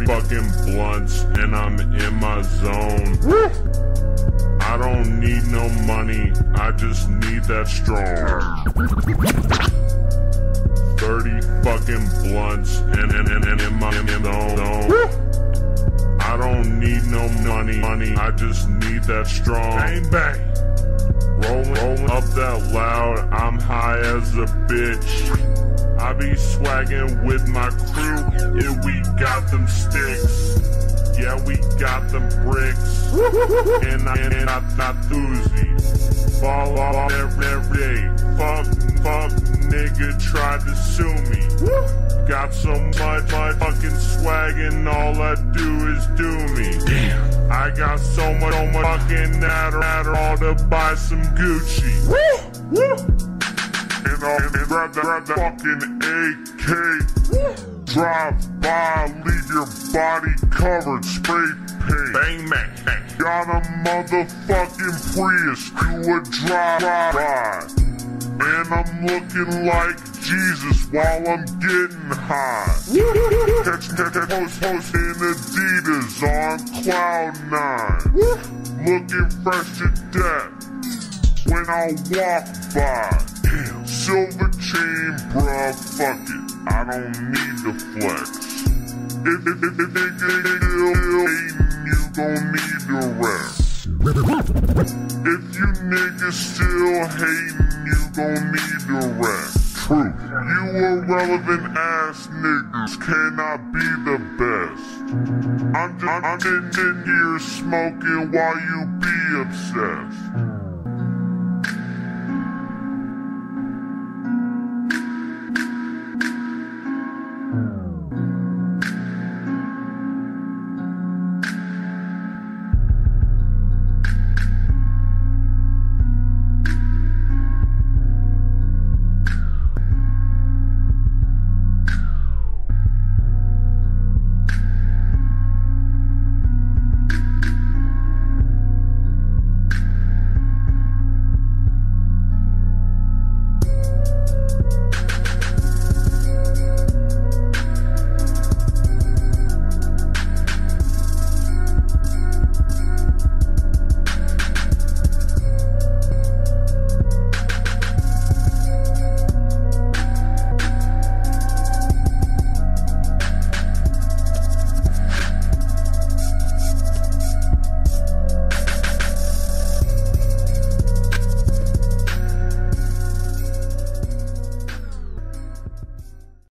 fucking blunts and I'm in my zone. I don't need no money, I just need that strong. 30 fucking blunts and in my zone. I don't need no money, I just need that strong. Bang bang. Rolling up that loud, I'm high as a bitch. I be swagging with my crew, yeah, we got them sticks. Yeah, we got them bricks. And I not Uzi. Fall off every day. Fuck, nigga tried to sue me. Got so much fucking swag and all I do is do me. Damn. I got so much fucking Adderall to buy some Gucci. And grab that fucking AK. Drive by, leave your body covered, spray paint. Bang bang bang. Got a motherfucking Prius, do a drive-by. And I'm looking like Jesus while I'm getting high. Catch post in Adidas on cloud9. Looking fresh to death when I walk by. Damn. Silver chain, bruh, fuck it, I don't need to flex. If nigga still hating, you gon' need to rest. If you niggas still hating, you gon' need to rest. True. You irrelevant ass niggas cannot be the best. I'm just in here smoking while you be obsessed.